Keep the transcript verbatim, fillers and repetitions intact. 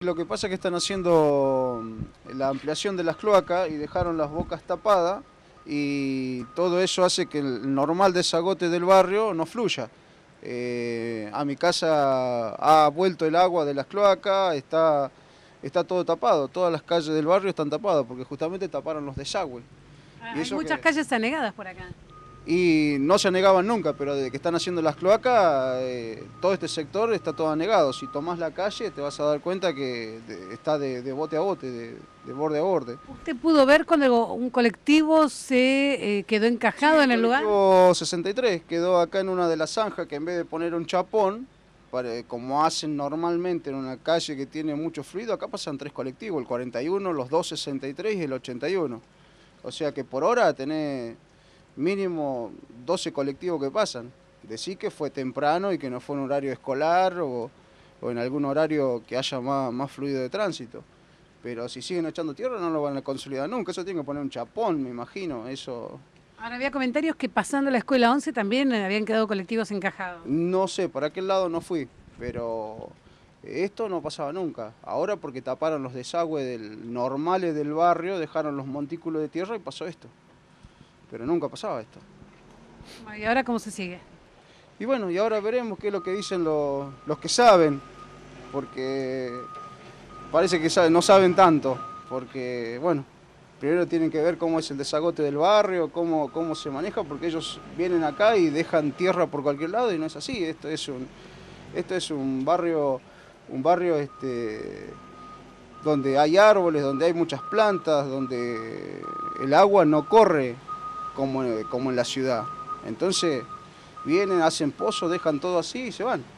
Lo que pasa es que están haciendo la ampliación de las cloacas y dejaron las bocas tapadas y todo eso hace que el normal desagote del barrio no fluya. Eh, a mi casa ha vuelto el agua de las cloacas, está, está todo tapado, todas las calles del barrio están tapadas porque justamente taparon los desagües. Ah, Y hay eso muchas que, calles anegadas por acá. y no se anegaban nunca, pero desde que están haciendo las cloacas, eh, todo este sector está todo anegado. Si tomás la calle te vas a dar cuenta que de- está de, de bote a bote, de, de borde a borde. ¿Usted pudo ver cuando un colectivo se eh, quedó Sí, encajado el en el lugar? colectivo sesenta y tres quedó acá en una de las zanjas que en vez de poner un chapón, para- como hacen normalmente en una calle que tiene mucho fluido, acá pasan tres colectivos, el cuarenta y uno, los dos sesenta y tres y el ochenta y uno. O sea que por hora tenés mínimo doce colectivos que pasan. Decí que fue temprano y que no fue en horario escolar o, o en algún horario que haya más, más fluido de tránsito. Pero si siguen echando tierra no lo van a consolidar nunca, eso tiene que poner un chapón, me imagino, eso... Ahora había comentarios que pasando la escuela once también eh, habían quedado colectivos encajados. No sé, para aquel lado no fui, pero esto no pasaba nunca. Ahora porque taparon los desagües del, normales del barrio, dejaron los montículos de tierra y pasó esto. Pero nunca pasaba esto. Bueno, ¿y ahora cómo se sigue? Y bueno, y ahora veremos qué es lo que dicen los, los que saben, porque parece que saben- no saben tanto, porque bueno, primero tienen que ver cómo es el desagote del barrio, cómo, cómo se maneja, porque ellos vienen acá y dejan tierra por cualquier lado y no es así. Esto es un, esto es un barrio, un barrio este, donde hay árboles, donde hay muchas plantas, donde el agua no corre como, como en la ciudad. Entonces vienen, hacen pozos, dejan todo así y se van.